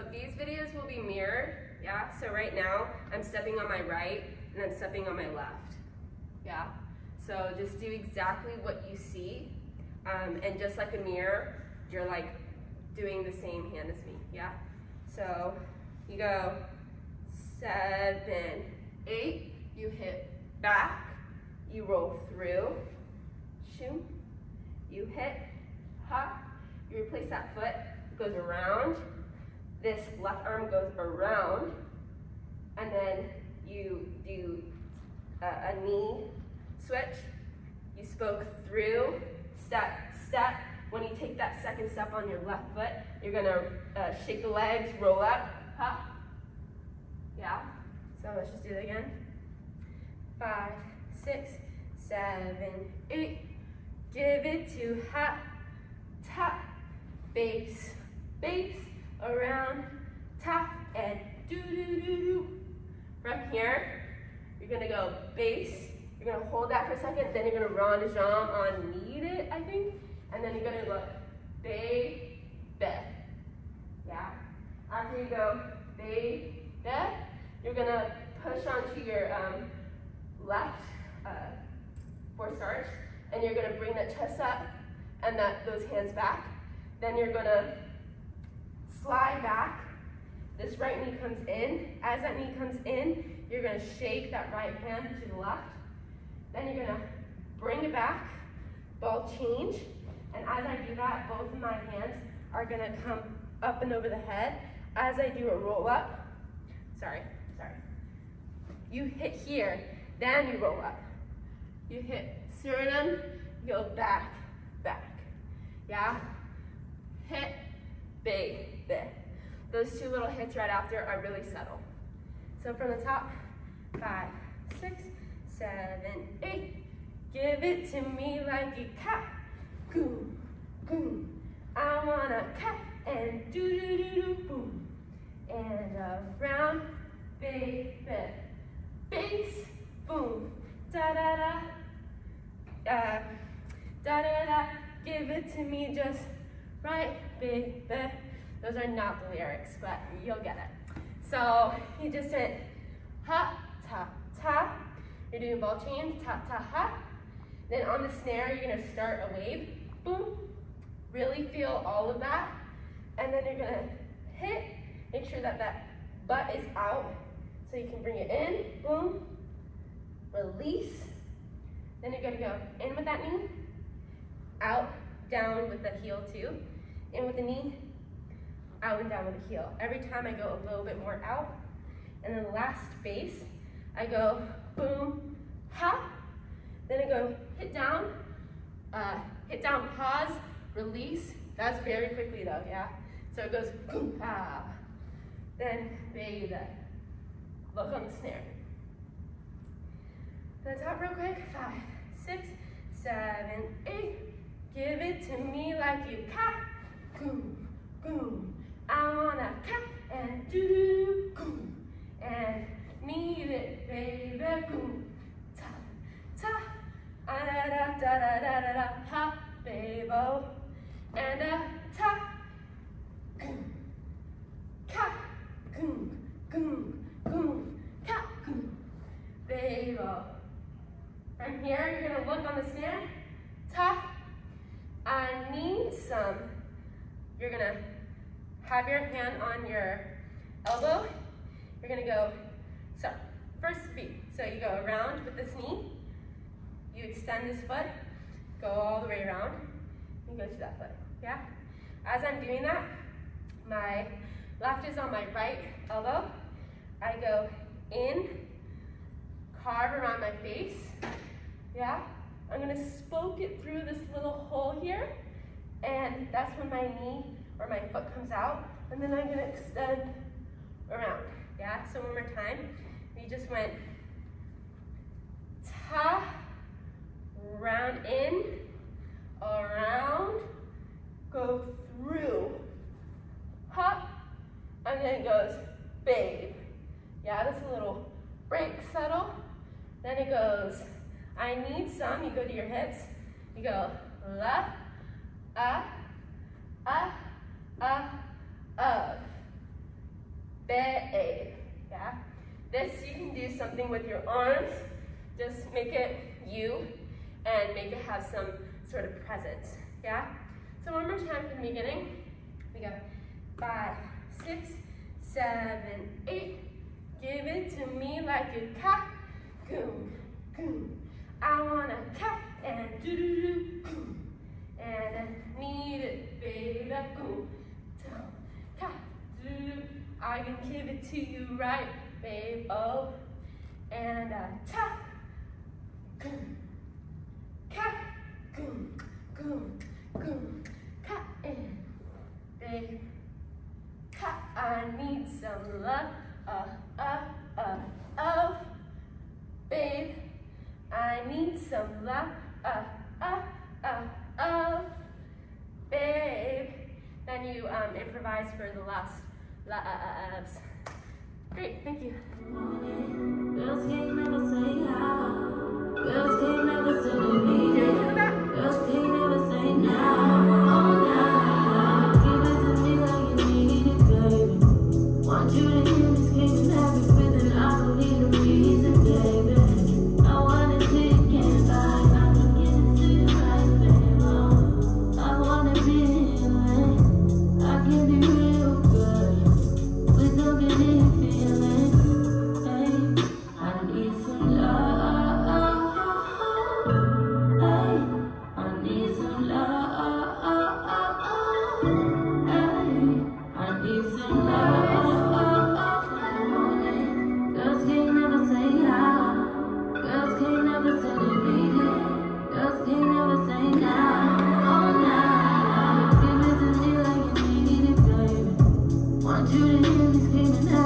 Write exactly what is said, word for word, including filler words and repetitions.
these videos will be mirrored, yeah? So right now, I'm stepping on my right and I'm stepping on my left, yeah? So just do exactly what you see, um, and just like a mirror, you're like doing the same hand as me, yeah? So you go seven, eight, you hit back, you roll through, shoo, you hit, hop, you replace that foot, it goes around, this left arm goes around, and then you do a, a knee switch, you spoke through, step, step. When you take that second step on your left foot, you're gonna uh, shake the legs, roll up, hop, yeah? So let's just do it again. Five, six, seven, eight, give it to hop, top, base, base, around, top, and do-do-do-do. From here, you're gonna go base, you're gonna hold that for a second, then you're gonna rond de jambe on need it, I think, and then you're gonna look, bay, bed, yeah? After you go bay, bed, you're gonna push onto your um, left uh, forced arch, and you're gonna bring that chest up and that those hands back. Then you're gonna slide back. This right knee comes in. As that knee comes in, you're gonna shake that right hand to the left. Then you're gonna bring it back, ball change. And as I do that, both of my hands are gonna come up and over the head. As I do a roll up, sorry, sorry. You hit here, then you roll up. You hit sternum, you go back, back, yeah? Hit, big, big. Those two little hits right after are really subtle. So from the top, five, six, seven, eight. Give it to me like you cat. Boom, boom. I wanna cat and do do do do boom. And around, big, big. Base, boom. Da da da. Uh, da da da. Give it to me just right, big, big. Those are not the lyrics, but you'll get it. So you just hit ha, ta, ta. You're doing ball change, ta, ta, ha. Then on the snare, you're gonna start a wave, boom. Really feel all of that. And then you're gonna hit, make sure that that butt is out so you can bring it in, boom. Release. Then you're gonna go in with that knee, out, down with the heel too. In with the knee, out and down with the heel. Every time I go a little bit more out. And then the last base, I go boom, hop. Then I go hit down, uh, hit down, pause, release. That's very quickly though, yeah? So it goes boom, ah. Then baby, look on the snare. To the top real quick, five, six, seven, eight. Give it to me like you cat. Boom, boom. I wanna cat and do do boom. And need it, baby, boom. Ta, ta. Ah, da da da da da da da. Ha, baby. And a ta. Boom. Cat. Boom, boom, boom. Cat. Boom. Baby. From here, you're gonna look on the snare. Ta. I need some. You're gonna have your hand on your elbow. You're gonna go, so first beat. So you go around with this knee. You extend this foot, go all the way around, and go to that foot, yeah? As I'm doing that, my left is on my right elbow. I go in, carve around my face, yeah? I'm gonna spoke it through this little hole here, and that's when my knee or my foot comes out, and then I'm gonna extend around, yeah? So one more time. We just went ta, round in, around, go through, hop, and then it goes babe. Yeah, that's a little break, settle. Then it goes, I need some, you go to your hips, you go la, ah, ah, ah, up, babe, yeah? This, you can do something with your arms, just make it you, and make it have some sort of presence, yeah? So one more time from the beginning. We go five, six, seven, eight. Give it to me like a cat. Goom, goom. I want a cat and do do do goom. And I need it, baby, that goom. Cat, do do do. I can give it to you right, babe. Oh, and a tap. Goom. Cat. Goom, goom, goom. Cat and babe. Cat. I need some love. Uh, uh, uh, oh, babe, I need some love, uh, uh, uh, oh, babe. Then you um, improvise for the last loves. Great, thank you. Girls can't never say how. Girls can't never say to me. Girls can't never say now. Oh, now. Give it to me like you need it, baby. Want you to hear me screaming every breathing. I don't need a reason, baby. I want to see you can't buy. I can get it to you right, baby. Oh, I want to be in lane. I can be real good. We don't get any feelings. Hey, I need some love. Hey, I need some love. Hey, I need some love. Girls can't never say how. Girls can't never say they need it. Girls can't never say now. Oh, now. Give it to me like you need it, baby. Want you to hear me screaming.